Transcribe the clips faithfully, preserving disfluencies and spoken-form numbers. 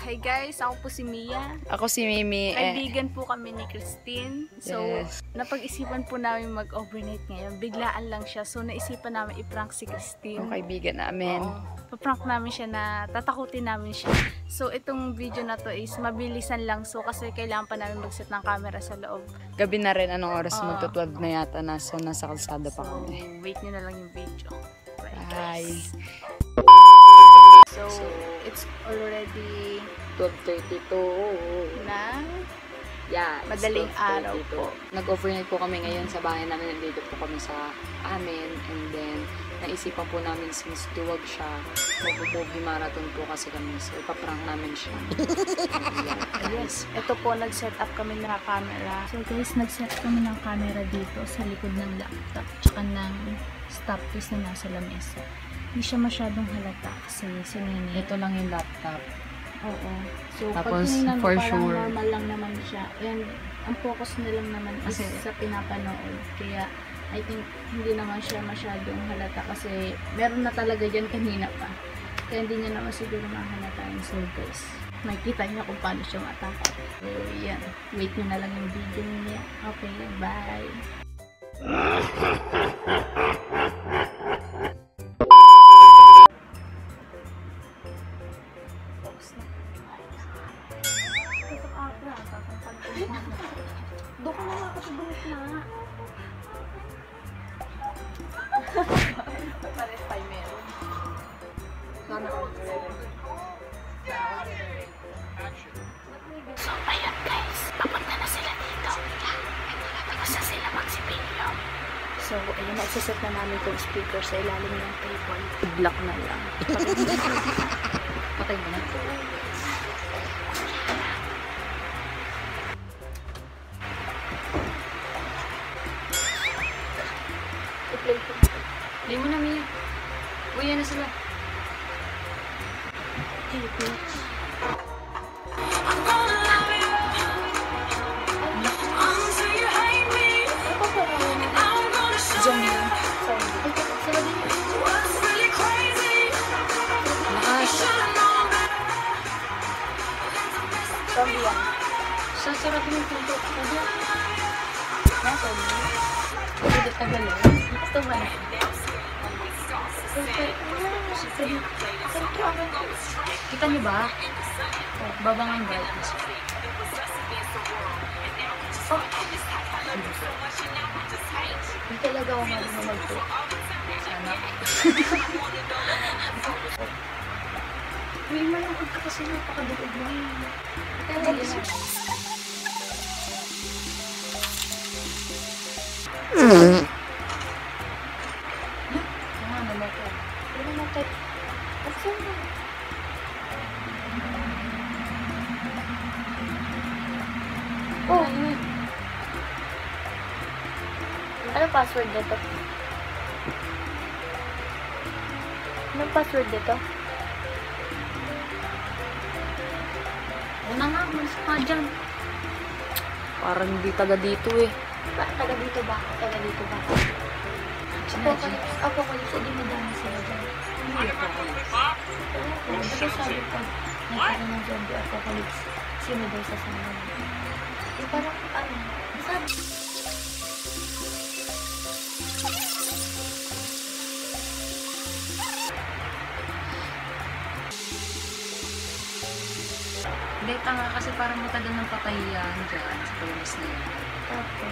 Hi guys, ako po si Mia. Ako si Mimi. Kaibigan po kami ni Christine. So, Yes. napag-isipan po namin mag-overnight ngayon. Biglaan lang siya. So, naisipan namin i-prank si Christine. Ang kaibigan namin. Oo. Pa-prank namin siya na tatakutin namin siya. So, itong video na to is mabilisan lang. So, kasi kailangan pa namin mag-set ng camera sa loob. Gabi na rin, anong oras? Oo. Magto twelve na yata na. So, nasa kalsada pa So, kami. wait nyo na lang yung video. Bye, Bye. guys. So, it's already twelve thirty-two. na Yeah, it's Madaling twelve araw thirty-two. po. Nag-overnight po kami ngayon sa bahay namin. Nandito po kami sa amin. And then, naisipan po namin since duwag siya, mag-movie marathon po kasi kami. So, ipaprank namin siya. Yes, ito po, nag-set up kami ng camera. So guys, nag-set kami ng camera dito sa likod ng laptop tsaka ng stoppiece na nasa lamesa. Hindi siya masyadong halata kasi sinini. Ito lang yung laptop. Oo. So, Tapos, pag tinignan mo, for parang sure. normal lang naman siya. And ang focus na lang naman is Kasi- sa pinapanood. Kaya, I think, hindi naman siya masyadong halata kasi meron na talaga dyan kanina pa. Kaya hindi niya naman siguro mahalataan. So guys, makikita niya kung paano siya matake. So, yan. Wait nyo na lang yung video niya. Okay, bye! Doon ka na nga kasi bulit na. Pares tayo meron. Sana ako. So, ayun guys. Papunta na sila dito. Tapos na sila magsipilyo. So, ayun na. Isaset na namin itong speaker sa ilalim ng table. I-block na lang. Patay mo na. I-play ko. Play mo na, Mia. Uy, yan na sila. Okay, play. Diyan yun. Sorry. Sila din. Lakas. Sorry yan. Sa sarap yung pinto. Sabi. Nasa niyo. Hindi tagal eh. Gusto ba na? Kita niyo ba? Oh, baba nga yung brightness. Oh. Hindi talaga ako marunong mag-do. Sana. May malakad ka kasi napakaduog mo. Kaya yun na. Ano naman ito? Ano naman tayo? At saan na? Oh, yun. Ano password nito? Anong password nito? Una nga, mas ka dyan. Parang hindi taga dito eh. Ba, taga dito ba? Taga dito ba? Apocalypse, apocalypse, hindi madami sila dyan. Hindi apocalypse. Oo, kasi sabi ko, nagkaroon ng zombie apocalypse. Sino daw sasama? Eh, parang, ano, sabi, Hindi, tanga kasi parang matagal ng patay yan dyan sa palamas na yan. okay.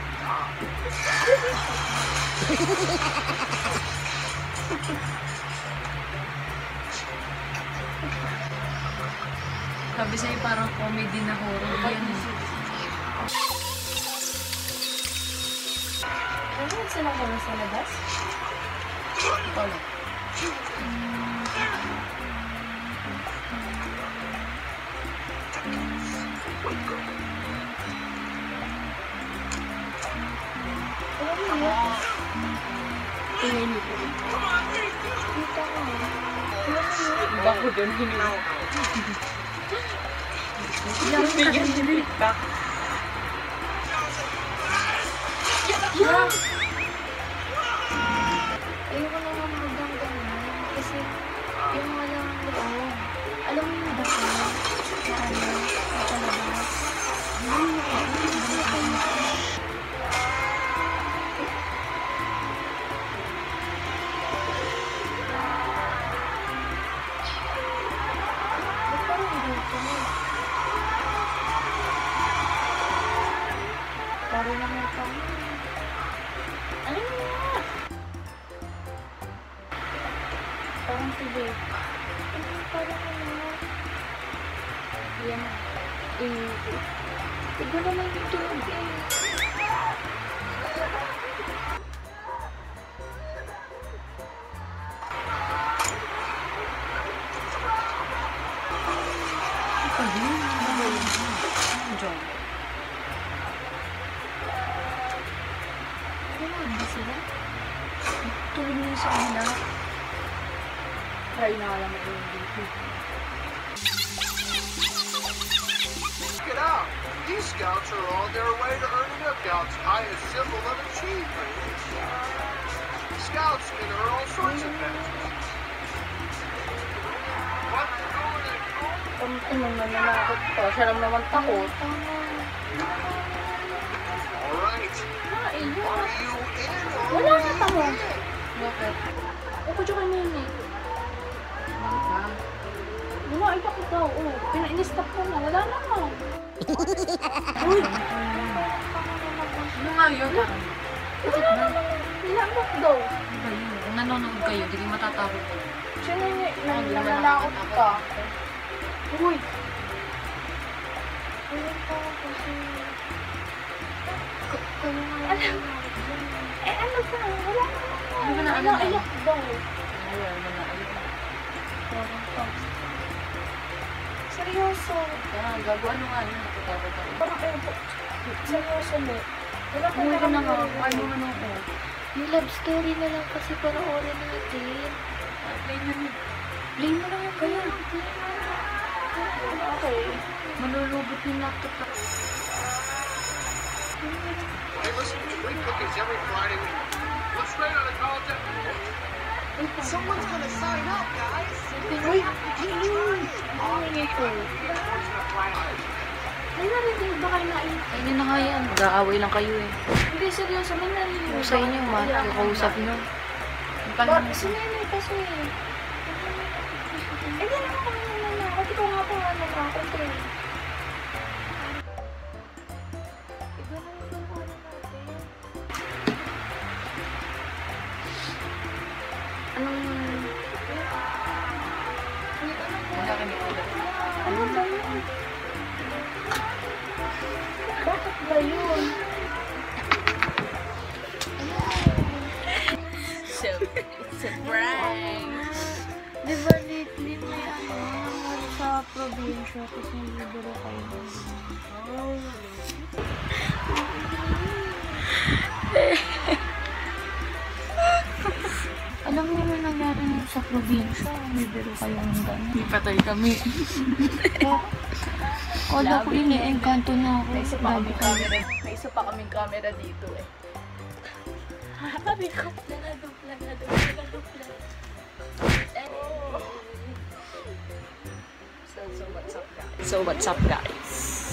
Sabi sa'yo parang comedy na horror yan. Ano sila ko sa labas? Ikaw lang. Tingin mo. Kita ko. Bako dyan, hiniwa. Yan ka rin. Yan! Ayoko na nga magdang ganun. Kasi yung walang loob. Alam mo yung baka. Yan. Eh, tignan naman yung tulog eh. Tulog niyo sa kanila. Try na alam mo yung dito. Check it out. These scouts are on their way to earning a Scout's highest symbol of achievement. Scouts can earn all sorts of benefits. What's going on? Ano naman nanakot pa? Siya lang naman takot. All right. Ah, iyo. Are you in or Wala are na you tamo. in? Bakit? Ako dyan kayo yun eh. Wala, iba ko daw. Oh, pina-in-stop ko na. Wala na nga. Uy! Ano nga yun? Wala na nga. Nilamok daw. Ano ba yun? Kung nanonood kayo, di kayo matatakot. Siya na yun. Nananakot ka. Uy! Wala pa kasi... Alam. Eh ano ba? Wala na nga. Ano ba na ano? Wala, iyak daw. Ayaw, ano na, ayaw. Parang pa. Seryoso. Kaya, gago, ano nga yun? Natatakot ako. Parang ayaw po. Seryoso mo. Wala pa Umuwi ka na nga. nakakarinig. Ano ano ko? Yung love story na lang kasi panoorin natin. Play na rin. Play mo naman kayo. Okay. Malulubot yung laptop ka. I listen to Free Cookies every Friday. What's straight out of college after Someone's gonna sign up, guys. Uy! Ano ito? May narinig ba kayo na in- Ayun na nga yan. Mag-aaway lang kayo eh. Hindi, seryoso. May narinig Kung ba? sa inyo, ma, Wala. kakausap nyo. Ba, si Nenay kasi. Eh, di naman kami nananakot. Ikaw nga po nga nanakot eh. Iba na yung pangalan natin. Anong... Wala ka nito. Ano ba yun? Bakit ba yun? So, it's a prank. Di ba lately may ano, nangyari sa probinsya tapos naliburo kayo. Alam mo yung nangyari sa probinsya, naliburo kayo ng gano'n. Hindi patay kami. Kala ko ini-engkanto na ako. May isa pa Grabe kaming kayo. camera. May isa pa kaming camera dito eh. Sabi ko, nagadupla, nagadupla, nagadupla. So, so what's up guys? So what's up guys?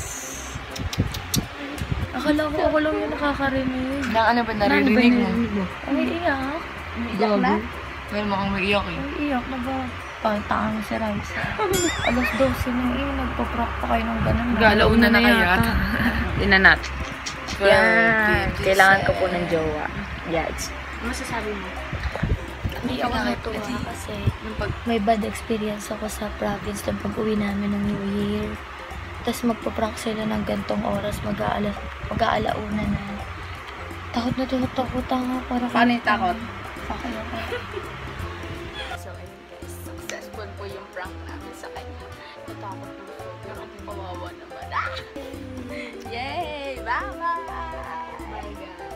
Akala ko ako lang yung nakakarinig. Na ano ba naririnig mo? Ay, iyak. Umiiyak na? Well, mukhang mag-iyak eh. Ay, iyak na ba? Pagtaan mo si Raisa. Alas dose na eh, nagpa-prank pa kayo ng ganun. Galauna na yata. Inanat. Yan. Kailangan ko po ng jowa. Yes. Ano masasabi mo? Hindi ako natuwa kasi may bad experience ako sa province ng pag-uwi namin ng New Year. Tapos magpa-prank sila ng gantong oras, mag-aala, mag-aalauna na. Takot na takot takot nga para Paano yung takot? Okay, okay. So, ayun guys. Successful po yung prank namin sa kanya. Natakot po. Pero ang kawawa naman. Ah! Yay! Bye-bye! Bye guys!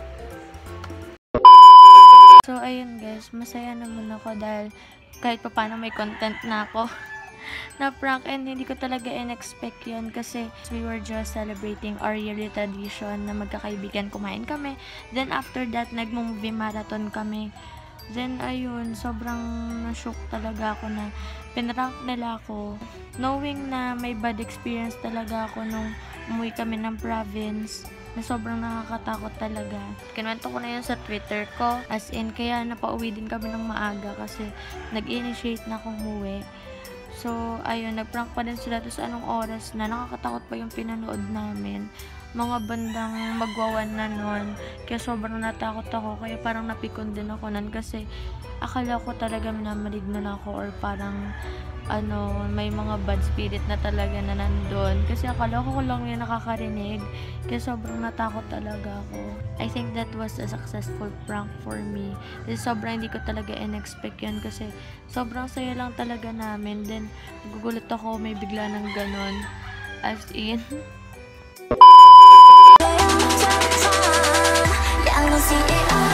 So, ayun guys, masaya naman ako dahil kahit pa paano may content na ako na prank and hindi ko talaga in-expect yun kasi we were just celebrating our yearly tradition na magkakaibigan kumain kami. Then after that, nag-movie marathon kami. Then ayun, sobrang na-shock talaga ako na pinrank nila ako. Knowing na may bad experience talaga ako nung umuwi kami ng province na sobrang nakakatakot talaga. Kinuwento ko na yun sa Twitter ko. As in, kaya napauwi din kami ng maaga kasi nag-initiate na akong umuwi. So, ayun, nag-prank pa din sila. Tapos anong oras na, nakakatakot pa yung pinanood namin. mga bandang magwawan na nun. Kaya sobrang natakot ako. Kaya parang napikon din ako nun kasi akala ko talaga minamaligno na ako or parang ano, may mga bad spirit na talaga na nandun. Kasi akala ko lang yung nakakarinig. Kaya sobrang natakot talaga ako. I think that was a successful prank for me. Kasi sobrang hindi ko talaga in-expect yun. Kasi sobrang saya lang talaga namin. Then, gugulat ako, may bigla ng ganon. As in, Yeah, I don't see it all.